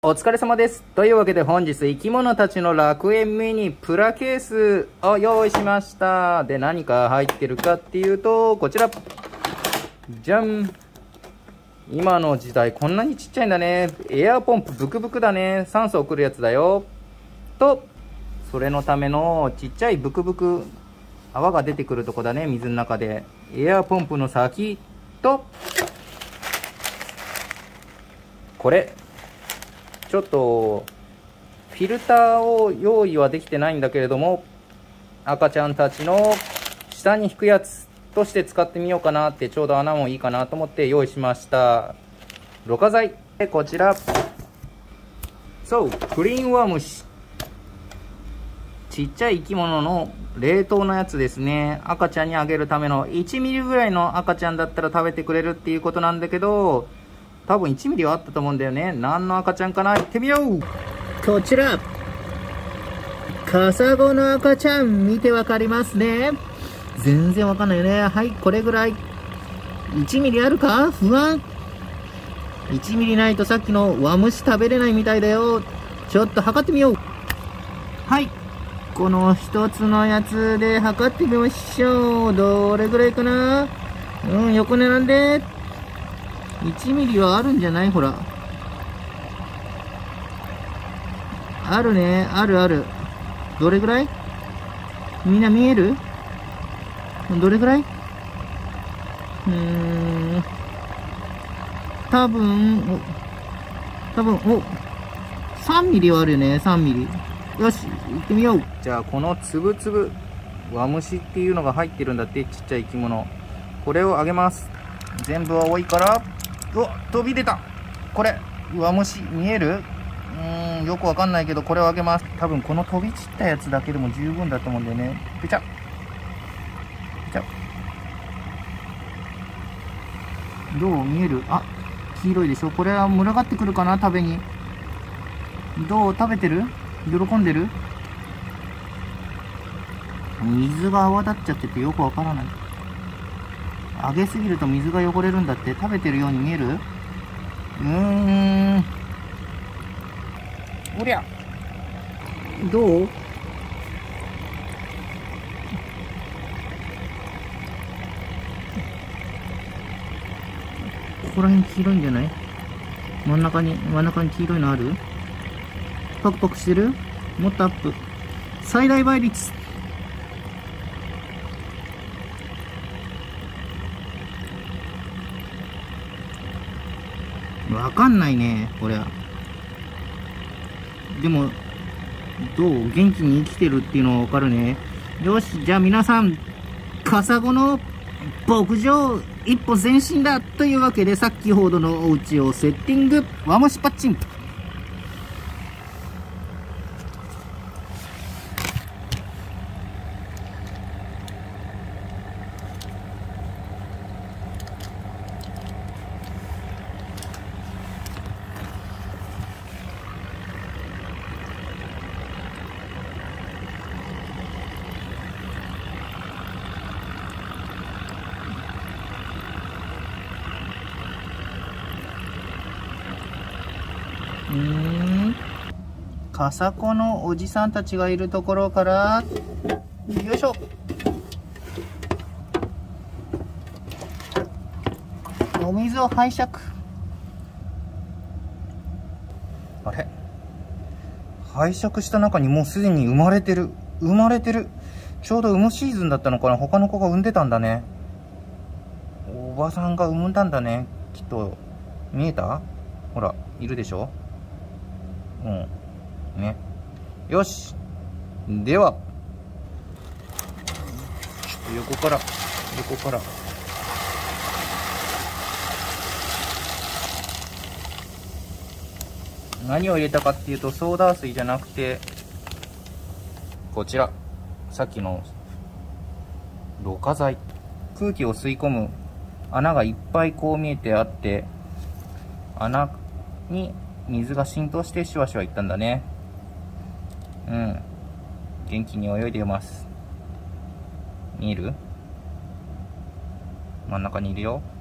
お疲れ様です。というわけで本日生き物たちの楽園ミニプラケースを用意しました。で、何か入ってるかっていうと、こちら。じゃん。今の時代こんなにちっちゃいんだね。エアポンプブクブクだね。酸素送るやつだよ。と、それのためのちっちゃいブクブク、泡が出てくるとこだね。水の中で。エアポンプの先と、これ。ちょっとフィルターを用意はできてないんだけれども、赤ちゃんたちの下に引くやつとして使ってみようかなって、ちょうど穴もいいかなと思って用意しました。ろ過剤で、こちらそうクリーンワムシ、ちっちゃい生き物の冷凍のやつですね。赤ちゃんにあげるための1ミリぐらいの赤ちゃんだったら食べてくれるっていうことなんだけど、多分1ミリはあったと思うんだよね。何の赤ちゃんかな、行ってみよう。こちらカサゴの赤ちゃん、見てわかりますね。全然わかんないよね。はい、これぐらい。1ミリあるか、不安。1ミリないとさっきのワムシ食べれないみたいだよ。ちょっと測ってみよう。はい、この一つのやつで測ってみましょう。どれぐらいかな。横並んで1ミリはあるんじゃない？ほら。あるね。あるある。どれぐらい？みんな見える？どれぐらい？多分、3ミリはあるよね。3ミリ。よし、行ってみよう。じゃあ、このつぶつぶ、ワムシっていうのが入ってるんだって、ちっちゃい生き物。これをあげます。全部は多いから、飛び出た。これワムシ見える？よくわかんないけど、これをあげます。多分この飛び散ったやつだけでも十分だと思うんだよね。ぺちゃぺちゃ。どう見える？あ、黄色いでしょ。これは群がってくるかな、食べに。どう？食べてる？喜んでる？水が泡立っちゃっててよくわからない。揚げすぎると水が汚れるんだって。食べてるように見える？おりゃ。どう？ここら辺黄色いんじゃない？真ん中に黄色いのある？パクパクしてる？もっとアップ。最大倍率。わかんないね、これは。でも、どう？元気に生きてるっていうのはわかるね。よし、じゃあ皆さん、カサゴの牧場一歩前進だというわけで、先ほどのお家をセッティング。ワムシパッチン。カサゴのおじさんたちがいるところから、よいしょ。お水を拝借。あれ？拝借した中にもうすでに生まれてる。ちょうど産むシーズンだったのかな。他の子が産んでたんだね。おばさんが産んだんだね。きっと。見えた？ほら、いるでしょ？ね。よし。では、横から。何を入れたかっていうと、ソーダ水じゃなくて、こちら。さっきの、ろ過剤。空気を吸い込む穴がいっぱいこう見えてあって、穴に水が浸透してシュワシュワいったんだね。元気に泳いでいます。見える？真ん中にいるよ。